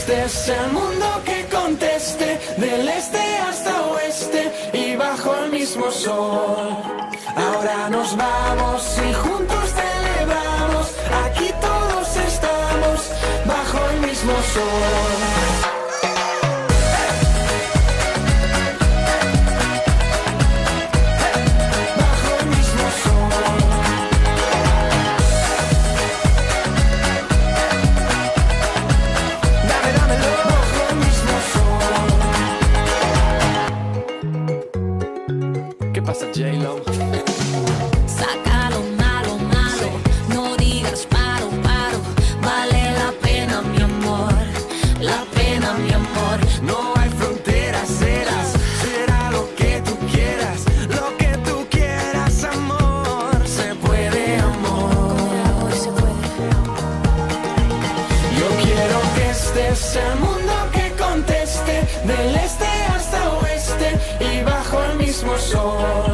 este es el mundo que conteste, del este hasta oeste y bajo el mismo sol. Ahora nos vamos y juntos celebramos, aquí todos estamos bajo el mismo sol. ¿Qué pasa, J-Lo? Saca lo malo, malo, no digas paro, paro. Vale la pena, mi amor, la pena, mi amor. No hay fronteras, será lo que tú quieras, lo que tú quieras, amor. Se puede, amor. Se puede. Yo quiero que este es el mundo que conteste, del este hasta oeste y bajo el mismo sol.